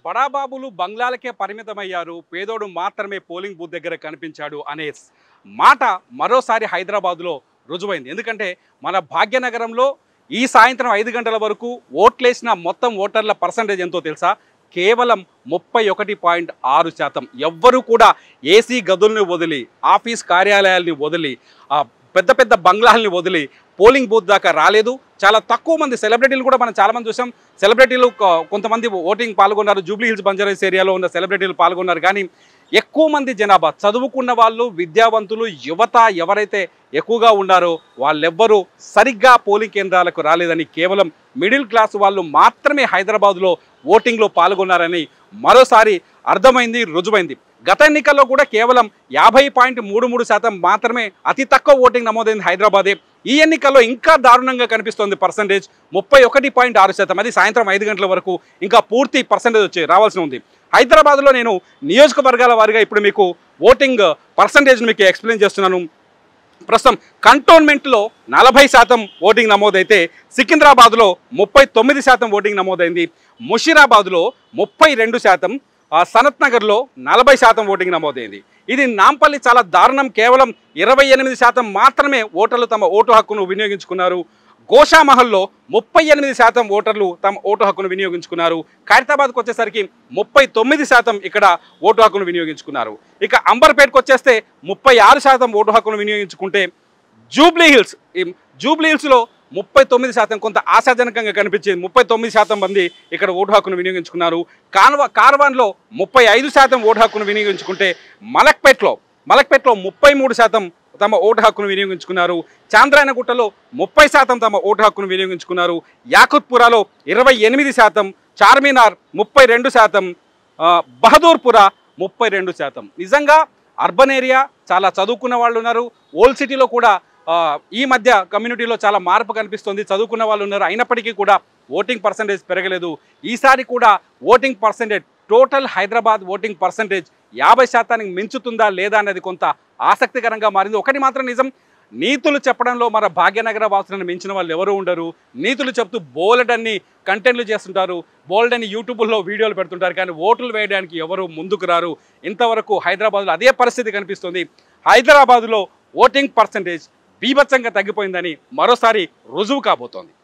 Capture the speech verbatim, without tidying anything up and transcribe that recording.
బడాబాబులు బంగ్లాలకే పరిమితమయ్యారు, పేదోడు మాత్రమే polling booth దగ్గర కనిపించాడు అనే మాట మరోసారి హైదరాబాద్లో రుజువైంది. ఎందుకంటే మన భాగ్యనగరంలో ఈ సాయంత్రం ఐదు గంటల వరకు ఓట్లేసిన మొత్తం ఓటర్ల పర్సంటేజ్ ఎంతో తెలుసా? కేవలం ముప్పై ఒకటి పాయింట్ ఆరు శాతం. ఎవ్వరూ కూడా ఏసీ గదుల్ని వదిలి, ఆఫీస్ కార్యాలయాల్ని వదిలి, పెద్ద పెద్ద బంగ్లాల్ని వదిలి పోలింగ్ బూత్ దాకా రాలేదు. చాలా తక్కువ మంది సెలబ్రిటీలు కూడా మనం చాలామంది చూసాం. సెలబ్రిటీలు కొంతమంది ఓటింగ్ పాల్గొన్నారు, జూబ్లీ హిల్స్ బంజారాస్ ఏరియాలో ఉన్న సెలబ్రిటీలు పాల్గొన్నారు. కానీ ఎక్కువ మంది జనాభా చదువుకున్న వాళ్ళు, విద్యావంతులు, యువత ఎవరైతే ఎక్కువగా ఉన్నారో వాళ్ళెవ్వరూ సరిగ్గా పోలింగ్ కేంద్రాలకు రాలేదని, కేవలం మిడిల్ క్లాస్ వాళ్ళు మాత్రమే హైదరాబాద్లో ఓటింగ్లో పాల్గొన్నారని మరోసారి అర్థమైంది, రుజువైంది. గత ఎన్నికల్లో కూడా కేవలం యాభై పాయింట్ మూడు మూడు శాతం మాత్రమే అతి తక్కువ ఓటింగ్ నమోదైంది హైదరాబాదే. ఈ ఎన్నికల్లో ఇంకా దారుణంగా కనిపిస్తోంది పర్సంటేజ్ ముప్పై ఒకటి పాయింట్ ఆరు శాతం. అది సాయంత్రం ఐదు గంటల వరకు ఇంకా పూర్తి పర్సంటేజ్ వచ్చి రావాల్సి ఉంది. హైదరాబాద్లో నేను నియోజకవర్గాల వారిగా ఇప్పుడు మీకు ఓటింగ్ పర్సంటేజ్ని మీకు ఎక్స్ప్లెయిన్ చేస్తున్నాను. ప్రస్తుతం కంటోన్మెంట్లో నలభై శాతం ఓటింగ్ నమోదైతే సికింద్రాబాద్లో ముప్పై తొమ్మిది శాతం ఓటింగ్ నమోదైంది. ముషీరాబాద్లో ముప్పై రెండు శాతం, సనత్ నగర్లో నలభై శాతం ఓటింగ్ నమోదైంది. ఇది నాంపల్లి చాలా దారుణం. కేవలం ఇరవై ఎనిమిది శాతం మాత్రమే ఓటర్లు తమ ఓటు హక్కును వినియోగించుకున్నారు. గోషామహల్లో ముప్పై ఎనిమిది శాతం ఓటర్లు తమ ఓటు హక్కును వినియోగించుకున్నారు. ఖైరతాబాద్కు వచ్చేసరికి ముప్పై తొమ్మిది శాతం ఇక్కడ ఓటు హక్కును వినియోగించుకున్నారు. ఇక అంబర్పేటకు వచ్చేస్తే ముప్పై ఆరు శాతం ఓటు హక్కును వినియోగించుకుంటే జూబ్లీ హిల్స్ జూబ్లీ హిల్స్లో ముప్పై తొమ్మిది శాతం కొంత ఆశాజనకంగా కనిపించింది. ముప్పై తొమ్మిది శాతం మంది ఇక్కడ ఓటు హక్కును వినియోగించుకున్నారు. కాన్వా కార్వాన్లో ముప్పై ఐదు శాతం ఓటు హక్కును వినియోగించుకుంటే మలక్పేట్లో మలక్పేట్లో ముప్పై మూడు శాతం తమ ఓటు హక్కును వినియోగించుకున్నారు. చాంద్రాయనగుట్టలో ముప్పై శాతం తమ ఓటు హక్కును వినియోగించుకున్నారు. యాకుత్పురాలో ఇరవై ఎనిమిది శాతం, చార్మినార్ ముప్పై రెండు శాతం, బహదూర్పుర ముప్పై రెండు శాతం. నిజంగా అర్బన్ ఏరియా చాలా చదువుకున్న వాళ్ళు ఉన్నారు. ఓల్డ్ సిటీలో కూడా ఈ మధ్య కమ్యూనిటీలో చాలా మార్పు కనిపిస్తుంది, చదువుకున్న వాళ్ళు ఉన్నారు. అయినప్పటికీ కూడా ఓటింగ్ పర్సంటేజ్ పెరగలేదు. ఈసారి కూడా voting percentage total Hyderabad voting percentage యాభై శాతానికి మించుతుందా లేదా అనేది కొంత ఆసక్తికరంగా మారింది. ఒకటి మాత్రం నిజం, నీతులు చెప్పడంలో మన భాగ్యనగర వాసులను మించిన వాళ్ళు ఎవరు ఉండరు. నీతులు చెప్తూ బోలెడన్ని కంటెంట్లు చేస్తుంటారు, బోలెడన్ని యూట్యూబ్లో వీడియోలు పెడుతుంటారు, కానీ ఓట్లు వేయడానికి ఎవరు ముందుకు రారు. ఇంతవరకు హైదరాబాద్లో అదే పరిస్థితి కనిపిస్తుంది. హైదరాబాద్లో ఓటింగ్ పర్సంటేజ్ బీభత్సంగా తగ్గిపోయిందని మరోసారి రుజువు కాబోతోంది.